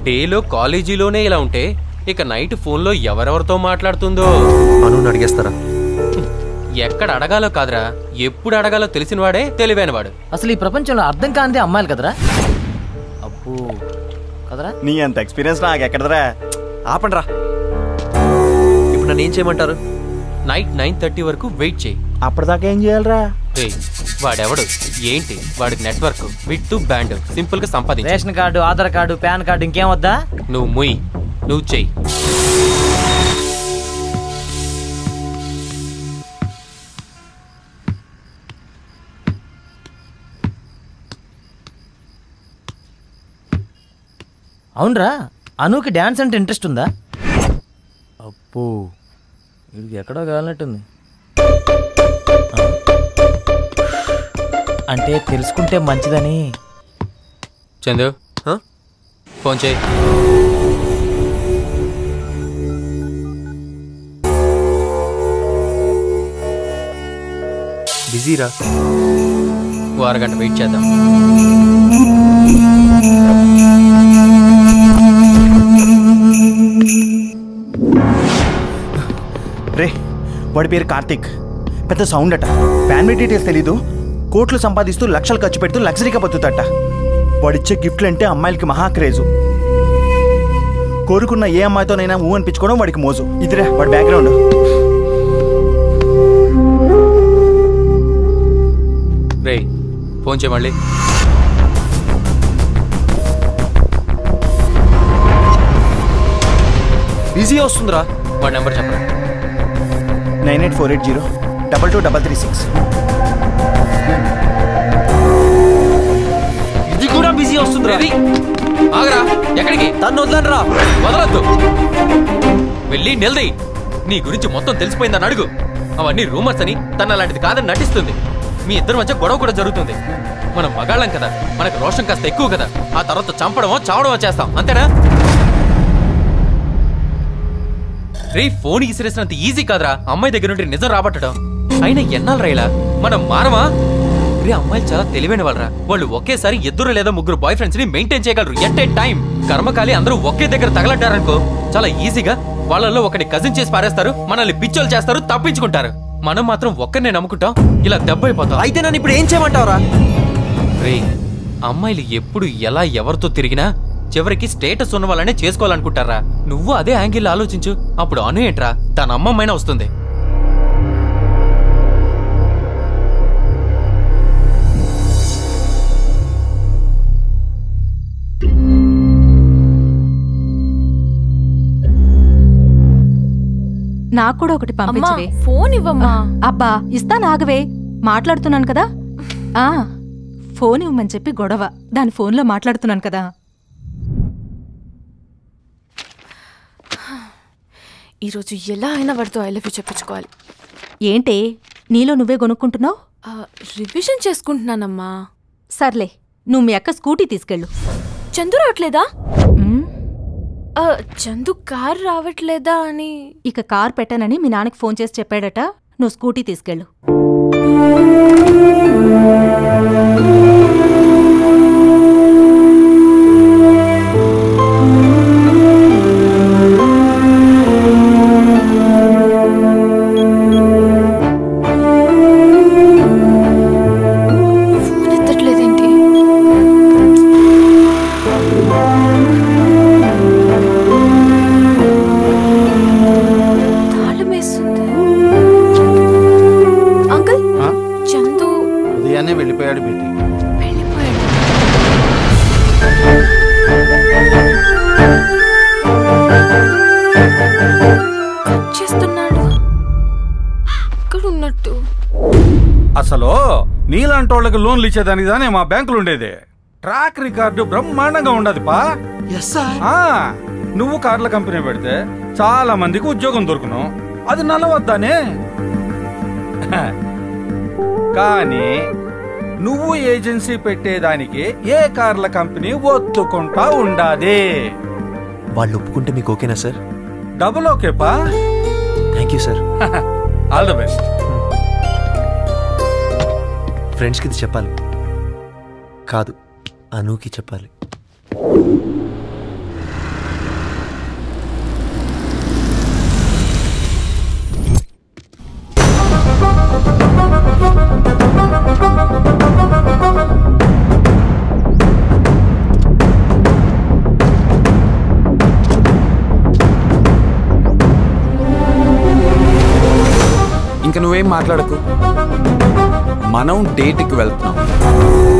డేలో కాలేజీలోనే ఇలా ఉంటే ఇక నైట్ ఫోన్లో ఎవరెవరితో మాట్లాడుతుందో. అను అడిగేస్తారా? ఎక్కడ అడగాలో కాదురా, ఎప్పుడు అడగాలో తెలిసిన వాడే తెలివైనవాడు. అసలు ఈ ప్రపంచంలో అర్థం కానిదే అమ్మాయిలు కదరా. అబ్బో కదరా, నీ అంత ఎక్స్పీరియన్స్ నాకు ఎక్కడదరా. ఆపండ్రా. ఇప్పుడు నన్ను ఏం చేయమంటారు? నైట్ 9:30 వరకు వెయిట్ చేయి. అప్పటిదాకా ఏం చేయాలరా? వాడెవడు ఏంటి, వాడికి నెట్వర్క్ విత్ బ్యాండ్ సింపుల్ గా సంపాదించు. Ration card, Aadhaar card, PAN card ఇంకేం వద్దా? నువ్వు ముయ్, నువ్వు చెయ్యి. అవునరా, అనుకి డాన్స్ అంటే ఇంట్రెస్ట్ ఉందా? అబ్బో వీడికి ఎక్కడో కావాలన్నట్టుంది. అంటే తెలుసుకుంటే మంచిదని. చందు ఫోన్ చేయి. బిజీరా. ఓ అరగంట వెయిట్ చేద్దాం. రే, వాడి పేరు కార్తీక్. పెద్ద సౌండ్ అట. ఫ్యామిలీ డీటెయిల్స్ తెలీదు. కోట్లు సంపాదిస్తూ లక్షలు ఖర్చు పెడుతూ లగ్జరీగా బతుకుతట. వాడిచ్చే గిఫ్ట్లు అంటే అమ్మాయిలకి మహా క్రేజు. కోరుకున్న ఏ అమ్మాయితోనైనా ఊ అనిపించుకోవడం వాడికి మోజు. ఇదిరే వాడి బ్యాక్గ్రౌండ్. రే ఫోన్ చేయి మళ్ళీ. బిజీ వస్తుందిరా. వాడి నెంబర్ చెప్పరా. 9848022336. ఇది కూడా బిజీ వస్తుందిరా. ఆగరా, ఎక్కడికి? తను వదలరా. వదలొద్దు. వెళ్ళి నిలది. నీ గురించి మొత్తం తెలిసిపోయిందని అడుగు. అవన్నీ రూమర్స్ అని, తన అలాంటిది కాదని నటిస్తుంది. మీ ఇద్దరి మధ్య గొడవ కూడా జరుగుతుంది. మనం మగాళ్ళం కదా, మనకు రోషం కాస్త ఎక్కువ కదా. ఆ తర్వాత చంపడమో చావడమో చేస్తాం, అంతేనా? రే ఫోన్ ఇసిరేసినంత ఈజీ కాదురా అమ్మాయి దగ్గర నుండి నిజం రాబట్టడం. అయినా ఎన్నాళ్ళు రైలా, మనం మారమా? రే అమ్మాయిలు చాలా తెలివైన వాళ్ళరా. వాళ్ళు ఒకేసారి ఇద్దరు లేదా ముగ్గురు బాయ్ ఫ్రెండ్స్ ని మెయింటైన్ చేయగలరు ఎట్ ఏ టైం. కర్మకాలి అందరూ ఒకే దగ్గర తగలడ్డారనుకో చాలా ఈజీగా వాళ్ళల్లో ఒకటి కజిన్ చేసి పారేస్తారు, మనల్ని పిచ్చోలు చేస్తారు, తప్పించుకుంటారు. మనం మాత్రం ఒక్కరినే నమ్ముకుంటాం, ఇలా దెబ్బైపోతాం. అయితే నన్ను ఇప్పుడు ఏం చేయమంటావురా? రే అమ్మాయిలు ఎప్పుడు ఎలా ఎవరితో తిరిగినా చివరికి స్టేటస్ ఉన్న వాళ్ళనే చేసుకోవాలనుకుంటారా. నువ్వు అదే యాంగిల్ ఆలోచించు. అప్పుడు అను ఏంట్రా, తన అమ్మమ్మైనా వస్తుంది. నాకు కూడా ఒకటి పంపించవే. ఫోన్ ఇవ్వమ్మా. అబ్బా ఇస్తాను, ఆగవే, మాట్లాడుతున్నాను కదా. ఫోన్ ఇవ్వమని చెప్పి గొడవ, దాని ఫోన్లో మాట్లాడుతున్నాను కదా. ఈరోజు ఎలా అయినా వాడితో ఐ లవ్ యూ చెప్పించుకోవాలి. ఏంటే నీలో నువ్వే కొనుక్కుంటున్నావు? రివిజన్ చేసుకుంటున్నానమ్మా. సర్లే, నువ్వు మీ అక్క స్కూటీ తీసుకెళ్ళు. చందు రావట్లేదా? చందు కార్ రావట్లేదా అని. ఇక కార్ పెట్టానని మీ నాన్నకి ఫోన్ చేసి చెప్పాడట. నువ్వు స్కూటీ తీసుకెళ్ళు. వెళ్ళిపోయాడు బేటీ. చేస్తున్నాడు ఇక్కడ ఉన్నట్టు. అసలు నీలాంటి వాళ్ళకి లోన్లు ఇచ్చేదానికి దానే మా బ్యాంకులు ఉండేది. ట్రాక్ రికార్డు బ్రహ్మాండంగా ఉండదు పా. నువ్వు కార్ల కంపెనీ పెడితే చాలా మందికి ఉద్యోగం దొరుకును. అది నల్లవద్దానే. కానీ నువ్వు ఏజెన్సీ పెట్టేదానికి ఏ కార్ల కంపెనీ ఒత్తుకుంటా ఉండాది. వాళ్ళు ఒప్పుకుంటే మీకు ఓకేనా సార్? డబుల్ ఓకేపా. Thank you sir. All the best. ఫ్రెండ్స్కి ఇది చెప్పాలి కాదు, అనుకి చెప్పాలి. నువ్వేం మాట్లాడకు. మనం డేట్కి వెళ్తున్నాం.